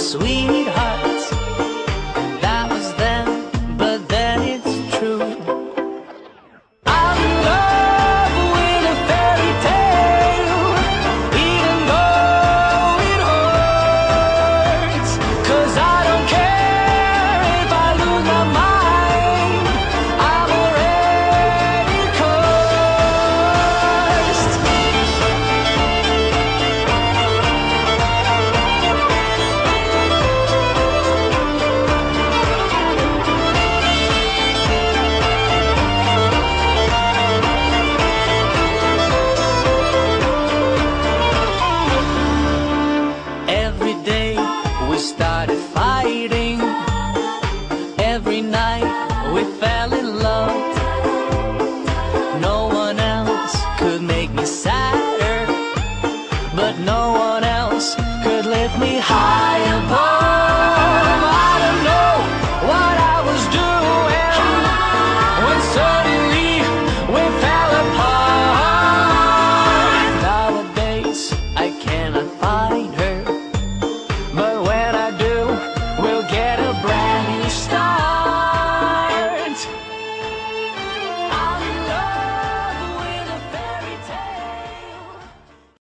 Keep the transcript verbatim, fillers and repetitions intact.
sweethearts. That was then, but then it's true. I'm in love with a fairy tale, even though it hurts. 'Cause I don't care if I lose my mind, I'm already cursed. Every day we started fighting. Every night we fell in love. No one else could make me sadder, but no one else could lift me high above.